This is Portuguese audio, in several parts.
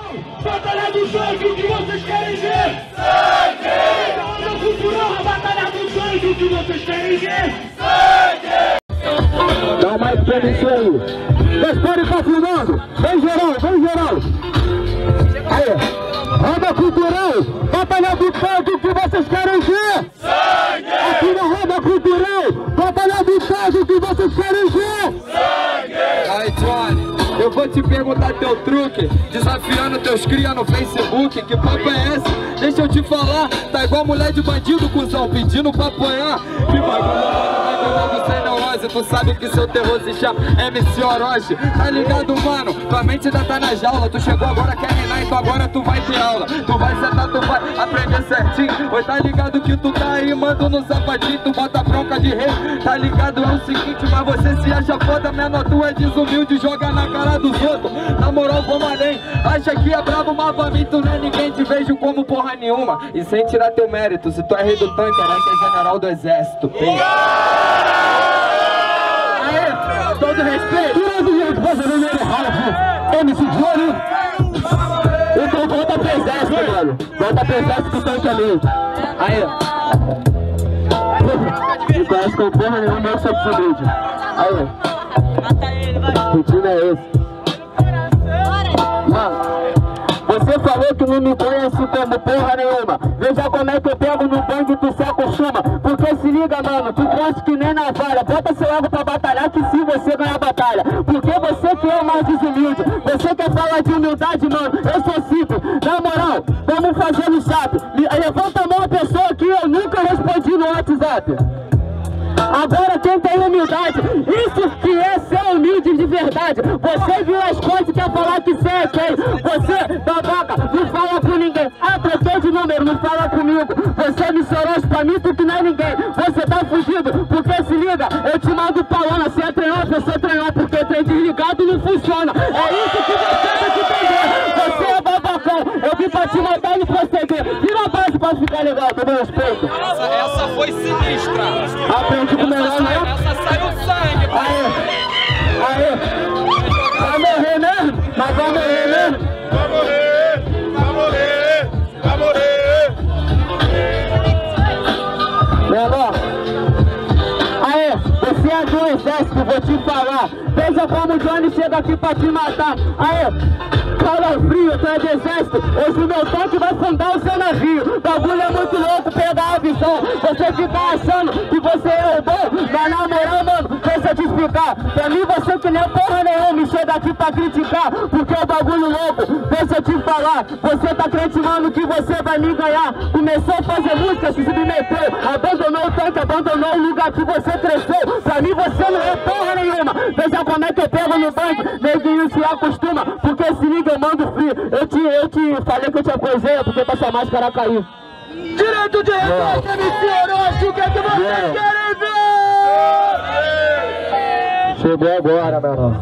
Batalha do sangue, o que vocês querem ver? Sangue! Batalha cultural, a batalha do sangue, o que vocês querem ver? Sangue! Dá mais pra mim isso aí. Gaspar tá filmando. Vem geral, vem geral. Aí, roda cultural, batalha do sangue, o que vocês querem ver? Sangue! Aqui na roda cultural, batalha do sangue, o que vocês querem ver? Sangue! Aí, Johnny, eu vou te perguntar teu truque, desafiando teus cria no Facebook. Que papo é esse? Deixa eu te falar, tá igual mulher de bandido, cuzão, pedindo pra apanhar. Que bagulho sem neurose, tu sabe que seu terror se chama MC Orochi. Tá ligado, mano? Tua mente ainda tá na jaula. Tu chegou agora, quer reinar, então agora tu vai ter aula. Tu vai sentar, tu vai aprender certinho. Oi, tá ligado que tu tá aí, mando no sapatinho. Tu bota bronca de rei, tá ligado? É o seguinte, mas você se acha foda, menor, tu é desumilde, joga na cara dos outros. Na moral, vamos além. Acha que é brabo, mas pra mim tu não é ninguém. Te vejo como porra nenhuma, e sem tirar teu mérito. Se tu é rei do tanque, herói que é general do exército. Aê, todo respeito. Tira do jeito, você não é Ralph, MC Johnny. Então volta pro exército, mano. Volta pro exército que tanque ali. Aí, não conhece com porra nenhuma, eu sou de Subride. Aí, que time é esse? Mano, você falou que não me conhece como porra nenhuma. Veja como é que eu pego no bang e tu se acostuma. Porque se liga, mano, tu gosta que nem navalha. Bota seu ego pra batalhar que se você ganhar a batalha. Porque você que é o mais desumilde. Você quer falar de humildade, mano, eu sou simples. Na moral, vamos fazer no chat. Levanta a mão a pessoa que eu nunca respondi no WhatsApp. Agora quem tem humildade, isso que é ser humilde de verdade. Você viu as coisas e quer falar que você é quem? Você, babaca, não fala com ninguém. Ah, troquei de número, não fala comigo. Você me sorou pra mim, tu que não é ninguém. Você tá fugido, porque se liga, eu te mando paulana. Se é treinar, eu sou treinar, porque trem desligado não funciona. É isso que você tem que entender. Você é babacão, eu vim pra te matar e proceder. Vira a base pra ficar legal, todo respeito. Essa foi sinistra. Aprende com o melhor, né? Essa saiu sangue. Aê! Vai morrer mesmo? Mas vai morrer mesmo? Vai morrer! Vai morrer! Vai morrer! Menor! Aê! Você é do exército, vou te falar. Veja como o Johnny chega aqui pra te matar. Aê! Fala frio, tu é de exército. Hoje o meu tanque vai fundar o seu navio. Bagulho é muito louco, pegar a visão. Você fica achando que você é o bom, mas na moral, mano, deixa eu te explicar. Pra mim você que nem porra nenhuma me chega aqui pra criticar, porque é o bagulho louco. Deixa eu te falar, você tá acreditando que você vai me ganhar. Começou a fazer música, se submeteu, abandonou o tanque, abandonou o lugar que você cresceu. Pra mim você não é porra nenhuma. Veja como é que eu pego no banco, neguinho se acostuma, porque se liga, eu mando frio. Eu te falei que eu te apoiei, porque pra sua máscara caiu. Direito de resposta, MC Orochi, o que é que vocês querem ver? Chegou agora, meu irmão.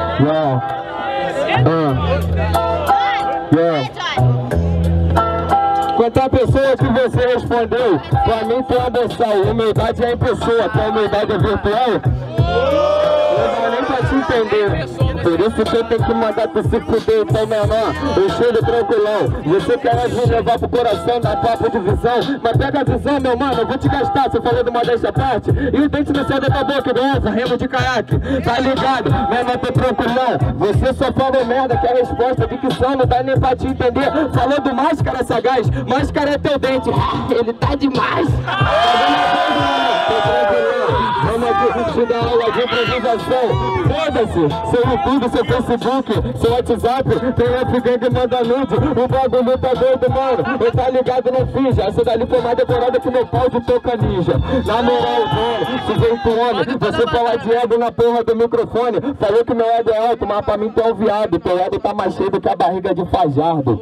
Quantas pessoas que você respondeu, pra mim tu é um boçal. Humildade é em pessoa, tua humildade é virtual. Eu não nem pra te entender. Por isso que eu tenho que mandar tu se fuder, então menor, eu chego tranquilão. Você quer vir levar pro coração, dar papo de visão, mas pega a visão, meu mano, eu vou te gastar. Você falou de modéstia à parte, e o dente no céu da tua boca, igual remo de caiaque. Tá ligado, menor, tô tranquilão. Você só falou merda, que é a resposta, dicção, não dá nem pra te entender. Falou do máscara sagaz, máscara é teu dente. Ele tá demais. Tô tranquilão. Vamos aqui te dar aula de improvisação. Foda-se, seu YouTube, seu Facebook, seu WhatsApp, tem F-Gang que manda nude. O bagulho tá doido, mano. Eu tá ligado, não finja. Essa dali foi mais decorada que meu pau de toca ninja. Na moral, mano, sujeito homem, você fala de ego na porra do microfone. Falou que meu ego é alto, mas pra mim tu é um viado. Teu ego tá mais cheio do que a barriga de Fajardo.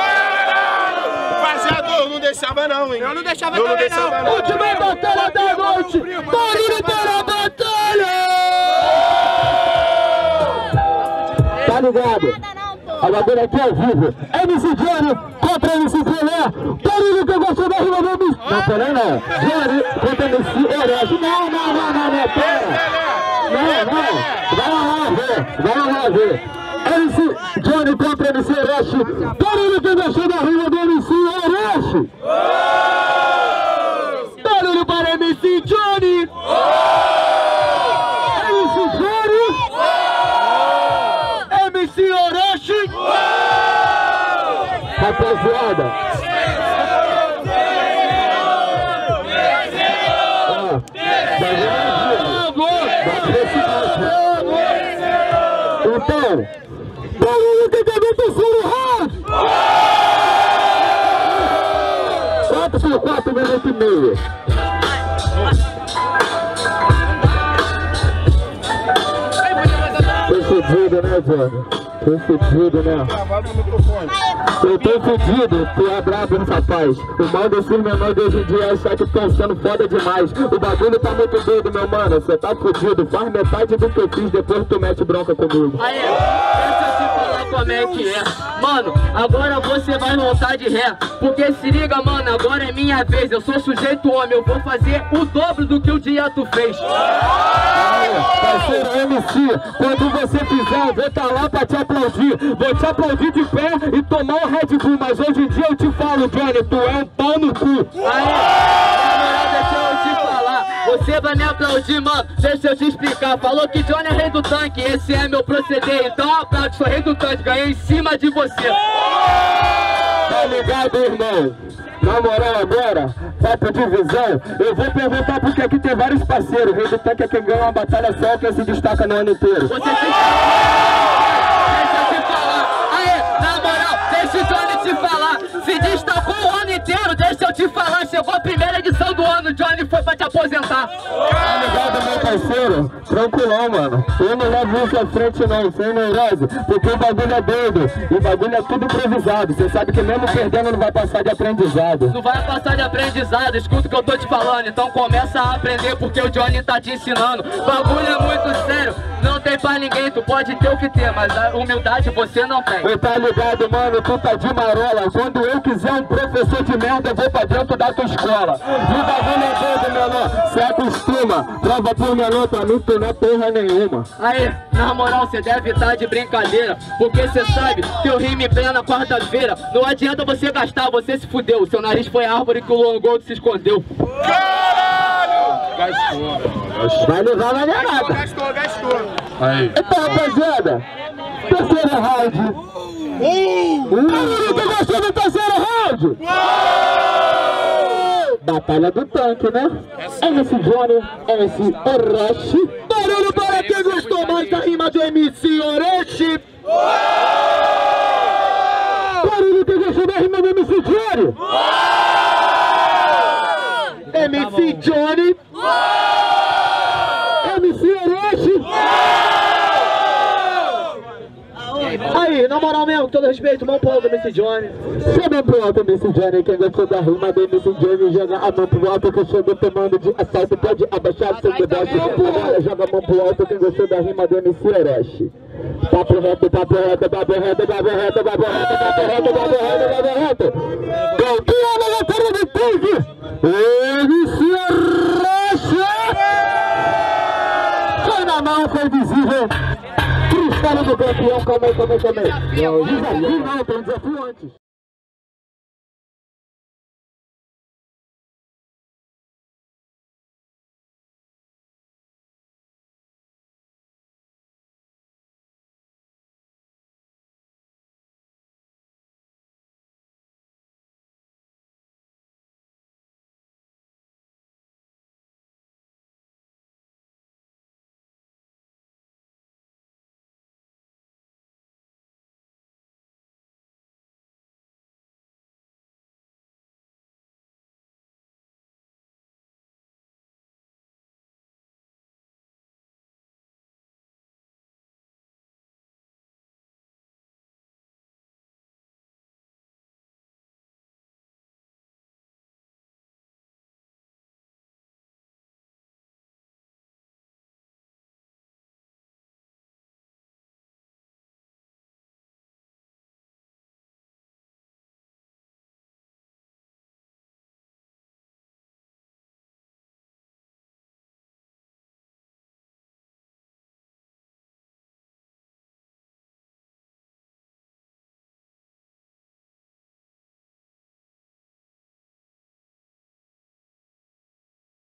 Fajardo, não deixava não, hein? Eu não deixava também não. Última batalha da noite! Barulho para a batalha! Tá ligado? A bagulho aqui é ao vivo. MC Johnny contra MC Pelé. Barulho que eu gosto da rima do bicho. Não, Pelé não. Johnny contra MC Orochi. Não, pera. Não. Vai lá ver. MC Johnny contra MC Orochi. Barulho que gostou da rima do MC Orochi. Barulho para MC Johnny. MC Johnny. MC Orochi. Rapaziada. Então, barulho que teve o terceiro round! 4 por 4 minutos e meio. Tô fudido, né, Johnny? Tô fudido, né? Eu tô fudido, tu é brabo, rapaz. O mal desses menores de hoje em dia é achar que estão sendo foda demais. O bagulho tá muito doido, meu mano. Você tá fudido, faz metade do que eu fiz, depois tu mete bronca comigo. Aí, deixa eu te falar como é que é. Mano, agora você vai voltar de ré. Porque se liga, mano, agora é minha vez. Eu sou sujeito homem, eu vou fazer o dobro do que o dia tu fez. Parceiro MC, quando você fizer, eu vou estar lá pra te aplaudir. Vou te aplaudir de pé e tomar um Red Bull. Mas hoje em dia eu te falo, Johnny, tu é um pau no cu. Aí, na moral, deixa eu te falar. Você vai me aplaudir, mano, deixa eu te explicar. Falou que Johnny é rei do tanque, esse é meu proceder. Então aplaude, sou rei do tanque, ganhei em cima de você. Tá ligado, irmão? Na moral agora, papo de visão, eu vou perguntar porque aqui tem vários parceiros. Rei do tanque é quem ganha uma batalha só, quem se destaca no ano inteiro. Você tem que... Deixa eu te falar. Aí, na moral, deixa o Johnny te falar. Se destacou o ano inteiro, deixa eu te falar. Chegou a primeira edição do ano, Johnny foi pra te aposentar. Tá ligado, meu parceiro? Tranquilão, mano. Eu não levo isso à frente não, sem neurose, porque o bagulho é doido. E o bagulho é tudo improvisado. Você sabe que mesmo perdendo não vai passar de aprendizado. Não vai passar de aprendizado, escuta o que eu tô te falando. Então começa a aprender porque o Johnny tá te ensinando. Bagulho é muito sério, não tem pra ninguém. Tu pode ter o que ter, mas a humildade você não tem. Eu tá ligado, mano, tu tá de marola. Quando eu quiser um professor de merda, eu vou pra dentro da tua escola. E o bagulho é doido, menor, cê acostuma. Prova por menor, pra mim tu não é porra nenhuma. Aí, na moral, cê deve estar de brincadeira, porque cê sabe que eu rimo em plena quarta-feira. Não adianta você gastar, você se fudeu. Seu nariz foi árvore que o Longold se escondeu. Gastou. Vai levar maneirada. Gastou. Aí. Então, rapaziada, terceiro round. Tu gostou do terceiro round? Batalha do tanque, né? MC Johnny, MC Orochi. Barulho para quem gostou mais da rima do MC Orochi. Barulho quem gostou da rima do MC Johnny. MC Johnny. MC Orochi. Aí, na moral mesmo, com todo respeito, mão pro alto, MC Johnny. Chega pro alto, MC Johnny. Quem gostou da rima do MC Johnny, joga a mão pro alto. Quem chegou tomando de assalto, pode abaixar seu deboche. Joga a mão pro alto, quem gostou da rima do MC Orochi. Papo reto, papo reto, papo reto, papo reto, papo reto, papo reto, papo reto, papo reto. Campeão da batalha do tanque, MC Orochi. Foi na mão, foi visível. Cristal do campeão, calma aí. Não, tem um desafio antes.